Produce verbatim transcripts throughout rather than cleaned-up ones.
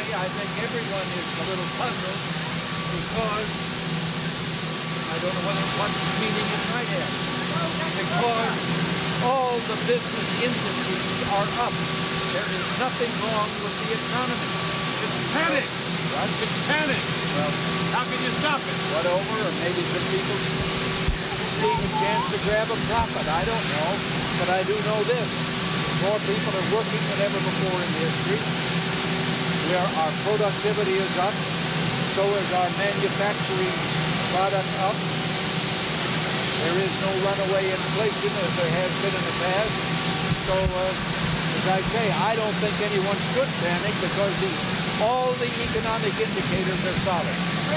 I think everyone is a little puzzled because I don't know what, what meaning it might have. Because all the business industries are up. There is nothing wrong with the economy. It's panic. What? It's panic. Well, how can you stop it? What over? Or maybe some people seeing a chance to grab a profit. I don't know. But I do know this. More people are working than ever before in history. We are, our productivity is up. So is our manufacturing product up. There is no runaway inflation as there has been in the past. So, uh, as I say, I don't think anyone should panic because the, all the economic indicators are solid.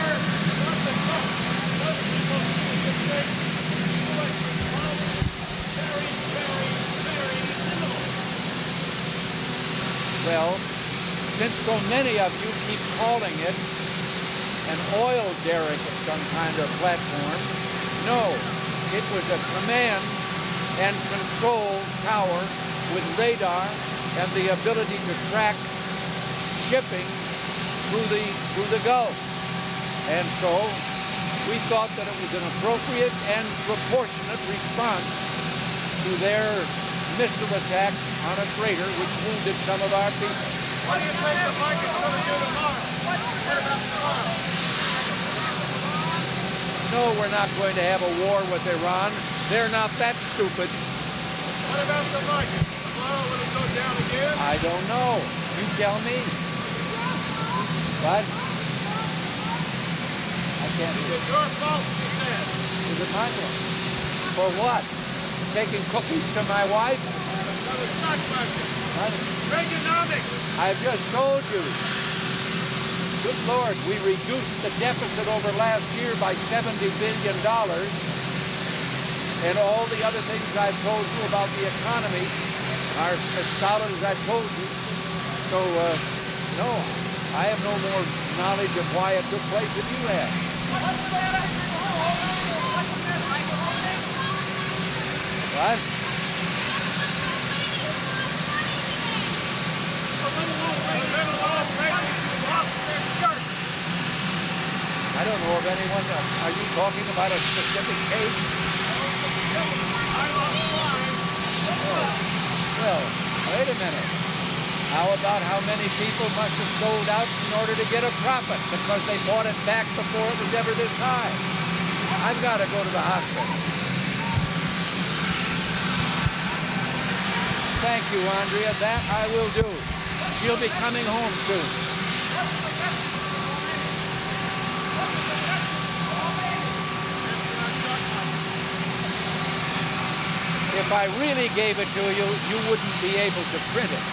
Well, since so many of you keep calling it an oil derrick of some kind of platform, no, it was a command and control tower with radar and the ability to track shipping through the, through the Gulf. And so we thought that it was an appropriate and proportionate response to their missile attack on a freighter which wounded some of our people. What do you think the market's going to do tomorrow? What about tomorrow? No, we're not going to have a war with Iran. They're not that stupid. What about the market? Tomorrow will it go down again? I don't know. You tell me. What? I can't. Is it your fault, she said? Is it my fault? For what? Taking cookies to my wife? Another stock market. What? Reaganomics. I've just told you. Good Lord, we reduced the deficit over last year by seventy billion dollars. And all the other things I've told you about the economy are as solid as I've told you. So, uh, no, I have no more knowledge of why it took place than you have. What? I don't know of anyone. Uh, are you talking about a specific case? Well, wait a minute. How about how many people must have sold out in order to get a profit because they bought it back before it was ever this high? I've got to go to the hospital. Thank you, Andrea. That I will do. She'll be coming home soon. If I really gave it to you, you wouldn't be able to print it.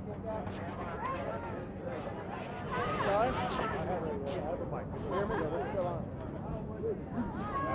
get that? Sorry? I have a, I have a mic. Can you hear me? No, it's still on.